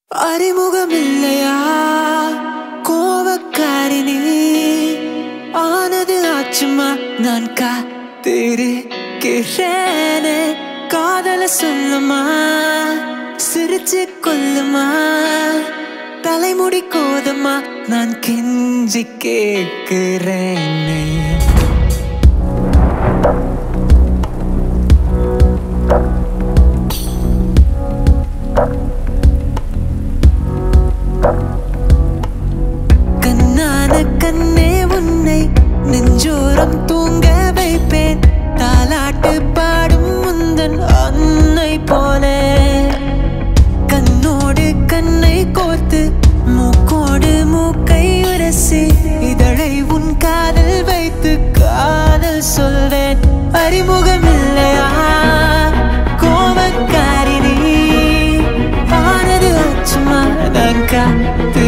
அறிமுகமில்லையா கோவக்காரினி ஆனது ஆச்சுமா நான் காத்திருக்கிறேனே காதல சொல்லுமா சிரிச்சு கொல்லுமா தலைமுடி கோதமா நான் கெஞ்சி கேட்கிறேனே கண்ணே உன்னை நெஞ்சோரம் தூங்க வைப்பேன் தாலாட்டு பாடும் முந்தன் அன்னை போல கண்ணோடு கண்ணை கோர்த்து மூக்கோடு மூக்கை உரசி இதழை உன் காதல் வைத்து காதல் சொல்வேன் அறிமுகமில்லையா கோவக்காரினி ஆனது ஆச்சுமா நான் காத்து